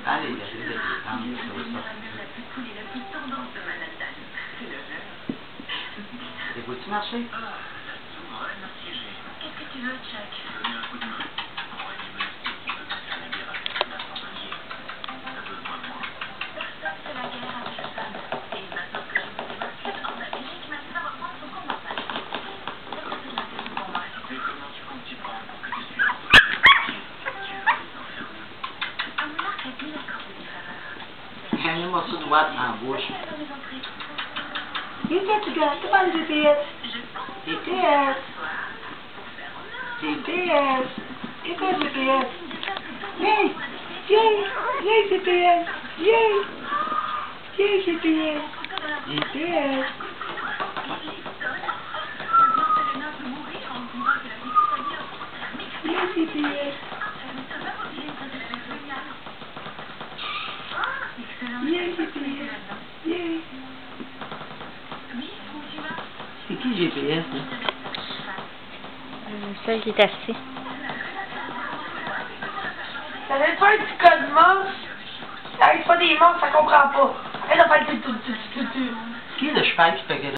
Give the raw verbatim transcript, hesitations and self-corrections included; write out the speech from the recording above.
Allez, il y a des détentes, ça va sortir. Et vous-tu marcher? Ah, la souveraine assiégée. Qu'est-ce que tu veux, Chuck? Donner un coup de main. Pour animer ce qui peut pas faire la guerre avec un incendié. T'as besoin de moi. Personne fait la guerre avec personne. Et maintenant que je vous ai marqué en Amérique, maintenant va prendre son combat. C'est quoi ce matin de combat? Mais comment tu comptes t'y prendre pour que tu sois entre les pieds? Tu veux les enfermer? Un moulard a dû l'accorder des faveurs. Ganhei uma sudoate na bucha. You get to go. Come on, G P S. G P S. G P S. Get that G P S. Yay! Yay! Yay, G P S! Yay! Yay, G P S! G P S! Yay, G P S! Yay, G P S! Yay! C'est qui G P S, hein? Celle qui est assise. Ça n'est pas un petit code monstre. Ça arrive pas des monstres, ça comprend pas. Elle a pas été tout, tout, tout, tout. Qui est le cheval qui fait